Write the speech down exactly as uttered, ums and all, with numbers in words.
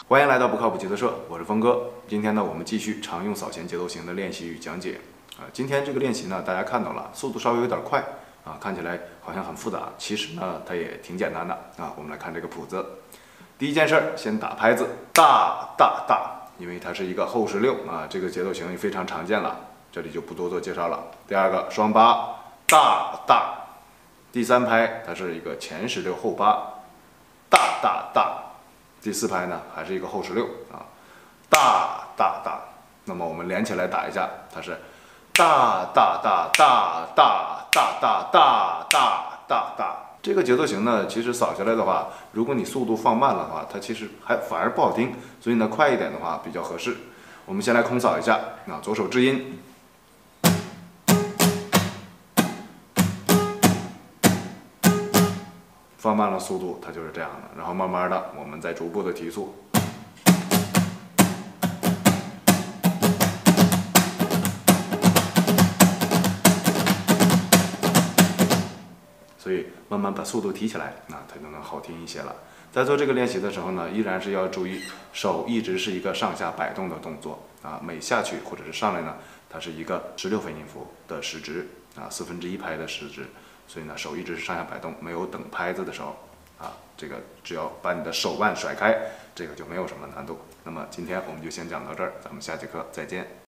欢迎来到不靠谱节奏社，我是峰哥。今天呢，我们继续常用扫弦节奏型的练习与讲解。啊，今天这个练习呢，大家看到了，速度稍微有点快啊，看起来好像很复杂，其实呢，它也挺简单的啊。我们来看这个谱子。第一件事儿，先打拍子，大大大，因为它是一个后十六啊，这个节奏型也非常常见了，这里就不多做介绍了。第二个双八，大大。第三拍它是一个前十六后八，大大大。第四拍呢还是一个后十六啊，大大大。那么我们连起来打一下，它是大大大大大大大大大大大。这个节奏型呢，其实扫下来的话，如果你速度放慢了的话，它其实还反而不好听，所以呢快一点的话比较合适。我们先来空扫一下，啊，左手制音。放慢了速度，它就是这样的。然后慢慢的，我们再逐步的提速。所以慢慢把速度提起来，那它就能好听一些了。在做这个练习的时候呢，依然是要注意手一直是一个上下摆动的动作啊。每下去或者是上来呢，它是一个十六分音符的时值啊，四分之一拍的时值。所以呢，手一直是上下摆动，没有等拍子的时候。啊，这个只要把你的手腕甩开，这个就没有什么难度。那么今天我们就先讲到这儿，咱们下节课再见。